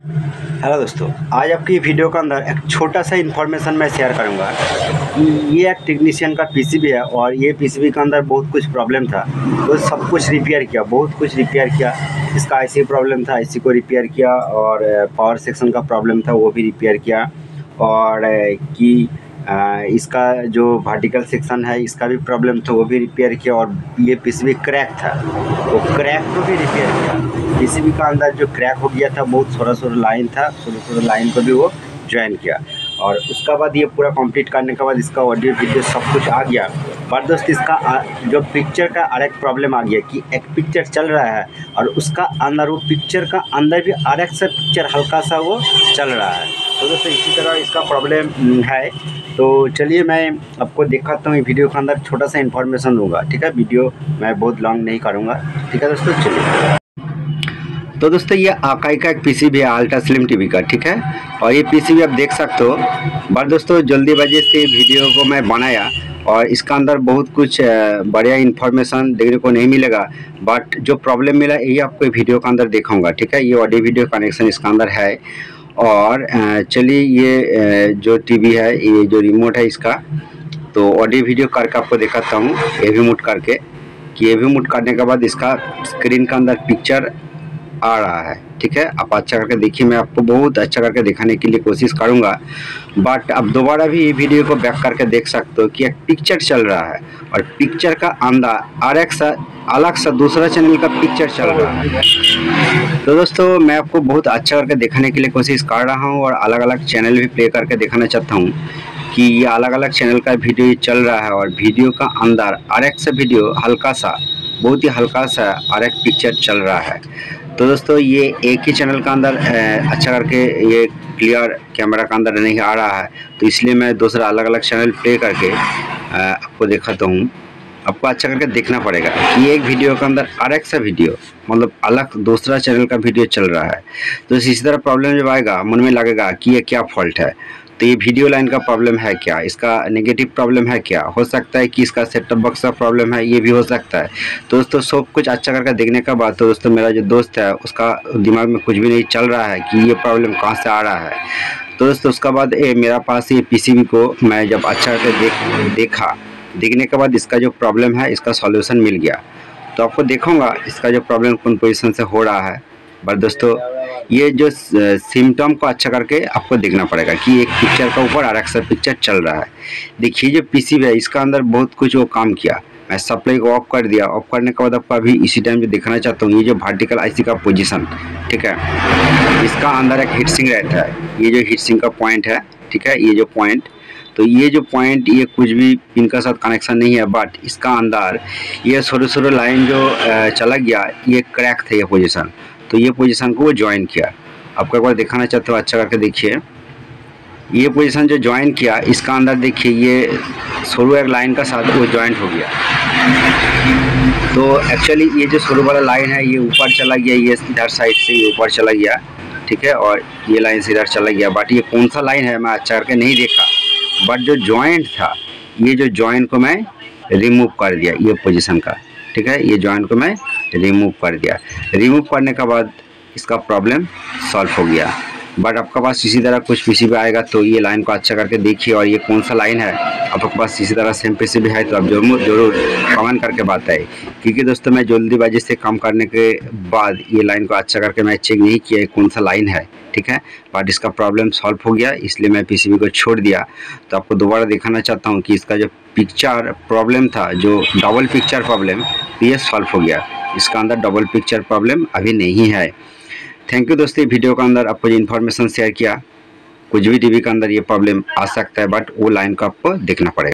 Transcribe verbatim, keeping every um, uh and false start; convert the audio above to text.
Hello दोस्तों, आज आपकी वीडियो के अंदर एक छोटा सा इन्फॉर्मेशन मैं शेयर करूंगा कि ये एक टेक्नीशियन का पीसीबी है और ये पीसीबी के अंदर बहुत कुछ प्रॉब्लम था, तो सब कुछ रिपेयर किया, बहुत कुछ रिपेयर किया। इसका आईसी प्रॉब्लम था, आईसी को रिपेयर किया, और पावर सेक्शन का प्रॉब्लम था वो भी रिपेयर किया, और कि इसका जो वर्टिकल सेक्शन है इसका भी प्रॉब्लम था वो भी रिपेयर किया, और ये पीसीबी क्रैक था तो क्रैक को भी रिपेयर किया। पीसीबी का अंदर जो क्रैक हो गया था, बहुत थोड़ा थोड़ा लाइन था, थोड़ा थोड़ा लाइन को भी वो ज्वाइन किया, और उसका बाद ये पूरा कंप्लीट करने के बाद इसका ऑडियो वीडियो सब कुछ आ गया। पर दोस्त इसका जो पिक्चर का और एक प्रॉब्लम आ गया कि एक पिक्चर चल रहा है और उसका अंदर वो पिक्चर का अंदर भी और एक सा पिक्चर हल्का सा वो चल रहा है। तो दोस्तों इसी तरह इसका प्रॉब्लम है। तो चलिए मैं आपको दिखाता हूँ, वीडियो के अंदर छोटा सा इन्फॉर्मेशन होगा, ठीक है। वीडियो मैं बहुत लॉन्ग नहीं करूँगा, ठीक है दोस्तों। चलिए, तो दोस्तों ये आकाई का एक पीसीबी है, अल्ट्रा स्लिम टीवी का, ठीक है। और ये पीसीबी आप देख सकते हो। बट दोस्तों जल्दीबाजी से वीडियो को मैं बनाया और इसका अंदर बहुत कुछ बढ़िया इन्फॉर्मेशन देखने को नहीं मिलेगा, बट जो प्रॉब्लम मिला यही आपको वीडियो के अंदर दिखाऊंगा, ठीक है। ये ऑडियो वीडियो कनेक्शन इसका अंदर है। और चलिए ये जो टीवी है, ये जो रिमोट है इसका, तो ऑडियो वीडियो करके आपको दिखाता हूँ एवी मूड करके, कि एवी मूड करने के बाद इसका स्क्रीन का अंदर पिक्चर आ रहा है, ठीक है। आप अच्छा करके देखिए, मैं आपको बहुत अच्छा करके दिखाने के लिए कोशिश करूंगा। बट अब दोबारा भी ये वीडियो को बैक करके देख सकते हो कि एक पिक्चर चल रहा है और पिक्चर का अंदर और एक सा अलग सा दूसरा चैनल का पिक्चर चल रहा है। तो दोस्तों मैं आपको बहुत अच्छा करके दिखाने के लिए कोशिश कर रहा हूँ और अलग अलग चैनल भी प्ले करके दिखाना चाहता हूँ कि ये अलग अलग चैनल का वीडियो चल रहा है और वीडियो का अंदर और एक सा वीडियो हल्का सा, बहुत ही हल्का सा और एक पिक्चर चल रहा है। तो दोस्तों ये एक ही चैनल का अंदर अच्छा करके ये क्लियर कैमरा का अंदर नहीं आ रहा है, तो इसलिए मैं दूसरा अलग अलग चैनल प्ले करके आपको दिखाता हूँ। आपको अच्छा करके देखना पड़ेगा कि एक वीडियो के अंदर और एक सा वीडियो, मतलब अलग दूसरा चैनल का वीडियो चल रहा है। तो इसी तरह प्रॉब्लम जब आएगा मन में लगेगा कि ये क्या फॉल्ट है, तो ये वीडियो लाइन का प्रॉब्लम है क्या, इसका नेगेटिव प्रॉब्लम है क्या, हो सकता है कि इसका सेट टॉप बॉक्स का प्रॉब्लम है, ये भी हो सकता है। तो दोस्तों सब कुछ अच्छा करके देखने का बाद तो दोस्तों मेरा जो दोस्त है उसका दिमाग में कुछ भी नहीं चल रहा है कि ये प्रॉब्लम कहाँ से आ रहा है। तो दोस्तों उसका बाद ए, मेरा पास ये पीसीबी को मैं जब अच्छा करके देख देखा देखने के बाद इसका जो प्रॉब्लम है इसका सॉल्यूशन मिल गया। तो आपको देखूँगा इसका जो प्रॉब्लम कौन पोजिशन से हो रहा है। बट दोस्तों ये जो सिम्टम को अच्छा करके आपको देखना पड़ेगा कि एक पिक्चर का ऊपर और अक्सर पिक्चर चल रहा है। देखिए जो पीसीबी है इसका अंदर बहुत कुछ वो काम किया। मैं सप्लाई को ऑफ कर दिया, ऑफ करने के बाद आपको अभी इसी टाइम जो दिखाना चाहता हूँ ये जो वर्टिकल आईसी का पोजीशन, ठीक है, इसका अंदर एक हीट सिंक रहता है। ये जो हीट सिंक का पॉइंट है, ठीक है, ये जो पॉइंट, तो ये जो पॉइंट ये कुछ भी पिन का साथ कनेक्शन नहीं है, बट इसका अंदर ये छोटे छोटे लाइन जो चला गया, ये क्रैक था ये पोजीशन, तो ये पोजीशन को वो ज्वाइन किया। आपको एक बार दिखाना चाहते हो, अच्छा करके देखिए। ये पोजीशन जो ज्वाइन किया इसका अंदर देखिए ये शुरू एक लाइन का साथ वो ज्वाइंट हो गया। तो एक्चुअली ये जो शुरू वाला लाइन है ये ऊपर चला गया, ये इधर साइड से ये ऊपर चला गया, ठीक है, और ये लाइन से इधर चला गया। बट ये कौन सा लाइन है मैं अच्छा करके नहीं देखा, बट जो ज्वाइंट था ये जो ज्वाइंट को मैं रिमूव कर दिया ये पोजीशन का, ठीक है, ये ज्वाइंट को मैं रिमूव कर दिया। रिमूव करने के बाद इसका प्रॉब्लम सॉल्व हो गया। बट आपके पास इसी तरह कुछ पीसीबी आएगा तो ये लाइन को अच्छा करके देखिए, और ये कौन सा लाइन है आपके पास इसी तरह सेम पीसीबी है तो आप जरूर जरूर कमेंट करके बताएं। क्योंकि दोस्तों मैं जल्दीबाजी से काम करने के बाद ये लाइन को अच्छा करके मैं चेक नहीं किया कौन सा लाइन है, ठीक है, बट इसका प्रॉब्लम सॉल्व हो गया, इसलिए मैं पीसीबी को छोड़ दिया। तो आपको दोबारा दिखाना चाहता हूँ कि इसका जो पिक्चर प्रॉब्लम था, जो डबल पिक्चर प्रॉब्लम, ये सॉल्व हो गया। इसका अंदर डबल पिक्चर प्रॉब्लम अभी नहीं है। थैंक यू दोस्तों, वीडियो के अंदर आपको जो इन्फॉर्मेशन शेयर किया, कुछ भी टीवी के अंदर ये प्रॉब्लम आ सकता है, बट वो लाइन को आपको देखना पड़ेगा।